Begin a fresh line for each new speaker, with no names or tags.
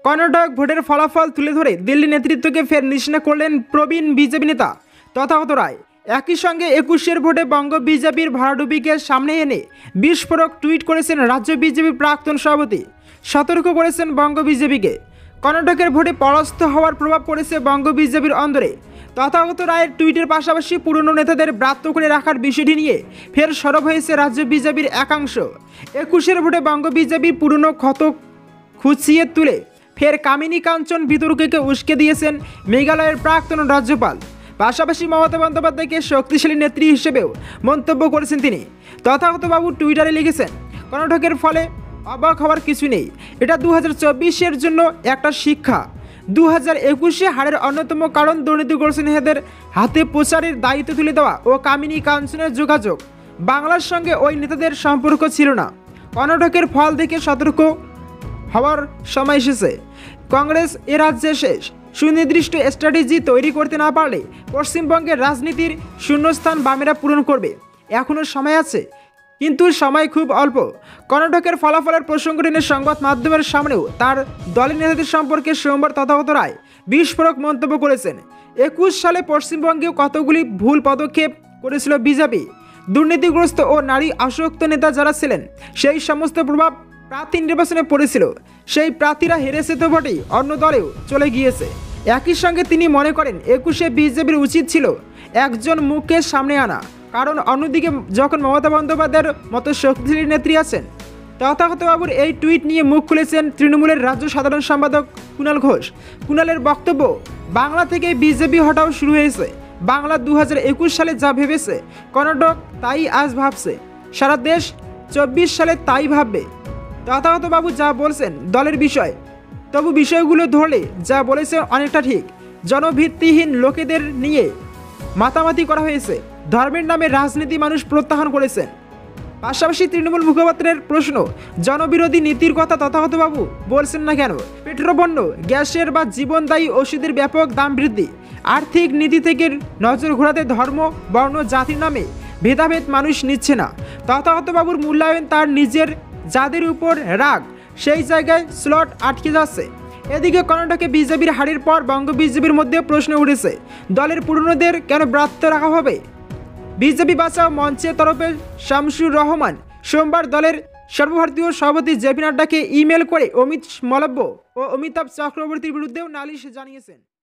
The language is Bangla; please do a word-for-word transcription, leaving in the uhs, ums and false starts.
কর্ণাটক ভোটের ফলাফল তুলে ধরে দিল্লি নেতৃত্বকে ফের নিশানা করলেন প্রবীণ বিজেপি নেতা তথাগত রায়। একই সঙ্গে একুশের ভোটে বঙ্গ বিজেপির ভরাডুবিকে সামনে এনে বিস্ফোরক টুইট করেছেন রাজ্য বিজেপির প্রাক্তন সভাপতি। সতর্ক করেছেন বঙ্গ বিজেপিকে। কর্ণাটকের ভোটে পরাস্ত হওয়ার প্রভাব পড়েছে বঙ্গ বিজেপির অন্দরে। তথাগত রায়ের টুইটের পাশাপাশি পুরনো নেতাদের ব্রাত্য করে রাখার বিষয়টি নিয়ে ফের সরব হয়েছে রাজ্য বিজেপির একাংশ। একুশের ভোটে বঙ্গ বিজেপির পুরনো ক্ষত খুঁচিয়ে তুলে ফের কামিনী কাঞ্চন বিতর্ককে উস্কে দিয়েছেন মেঘালয়ের প্রাক্তন রাজ্যপাল। পাশাপাশি মমতা বন্দ্যোপাধ্যায়কে শক্তিশালী নেত্রী হিসেবেও মন্তব্য করেছেন তিনি। তথাগতবাবু টুইটারে লিখেছেন, কর্ণাটকের ফলে অবাক হওয়ার কিছু নেই। এটা দু হাজার চব্বিশের জন্য একটা শিক্ষা। দু হাজার একুশে হারের অন্যতম কারণ দুর্নীতিগ্রস্ত নেতাদের হাতে প্রচারের দায়িত্ব তুলে দেওয়া ও কামিনী কাঞ্চনের যোগাযোগ। বাংলার সঙ্গে ওই নেতাদের সম্পর্ক ছিল না। কর্ণাটকের ফল দেখে সতর্ক হওয়ার সময় এসেছে। কংগ্রেস এ রাজ্যে শেষ। সুনির্দিষ্ট স্ট্র্যাটেজি তৈরি করতে না পারলে পশ্চিমবঙ্গের রাজনীতির শূন্যস্থান বামেরা পূরণ করবে। এখনও সময় আছে, কিন্তু সময় খুব অল্প। কর্ণাটকের ফলাফলের প্রসঙ্গ টেনে সংবাদ মাধ্যমের সামনেও তার দলের নেতাদের সম্পর্কে সোমবার তথাগত রায় বিস্ফোরক মন্তব্য করেছেন। একুশ সালে পশ্চিমবঙ্গেও কতগুলি ভুল পদক্ষেপ করেছিল বিজেপি। দুর্নীতিগ্রস্ত ও নারী আসক্ত নেতা যারা ছিলেন, সেই সমস্ত প্রভাব প্রার্থী নির্বাচনে পড়েছিল। সেই প্রার্থীরা হেরেছে তো বটেই, অন্য দলেও চলে গিয়েছে। একই সঙ্গে তিনি মনে করেন একুশে বিজেপির উচিত ছিল একজন মুখকে সামনে আনা, কারণ অন্যদিকে যখন মমতা বন্দ্যোপাধ্যায়ের মতো শক্তিশালী নেত্রী আছেন। তথাগতবাবুর এই টুইট নিয়ে মুখ খুলেছেন তৃণমূলের রাজ্য সাধারণ সম্পাদক কুণাল ঘোষ। কুণালের বক্তব্য, বাংলা থেকে বিজেপি হটাও শুরু হয়েছে। বাংলা দু হাজার একুশ সালে যা ভেবেছে কর্ণাটক তাই আজ ভাবছে, সারা দেশ চব্বিশ সালে তাই ভাববে। তথাগতবাবু যা বলছেন দলের বিষয়, তবু বিষয়গুলো ধরলে যা বলেছে অনেকটা ঠিক। জনভিত্তিহীন লোকেদের নিয়ে মাতামাতি করা হয়েছে। ধর্মের নামে রাজনীতি মানুষ প্রত্যাখ্যান করেছেন। পাশাপাশি তৃণমূল মুখপাত্রের প্রশ্ন, জনবিরোধী নীতির কথা তথাগতবাবু বলছেন না কেন? পেট্রোপণ্য, গ্যাসের বা জীবনদায়ী ওষুধের ব্যাপক দাম বৃদ্ধি, আর্থিক নীতি থেকে নজর ঘোরাতে ধর্ম, বর্ণ, জাতির নামে ভেদাভেদ মানুষ নিচ্ছে না। তথাগতবাবুর মূল্যায়ন তার নিজের যাদের উপর রাগ, সেই জায়গায় স্লট আটকে যাচ্ছে। এদিকে কর্ণাটকে বিজেপির হারের পর বঙ্গ বিজেপির মধ্যে প্রশ্ন উঠেছে, দলের পুরনোদের কেন ব্রাত্য রাখা হবে? বিজেপি বাঁচাও মঞ্চের তরফে শামসুর রহমান সোমবার দলের সর্বভারতীয় সভাপতি জেপি নাড্ডাকে ইমেল করে অমিত মালব্য ও অমিতাভ চক্রবর্তীর বিরুদ্ধেও নালিশ জানিয়েছেন।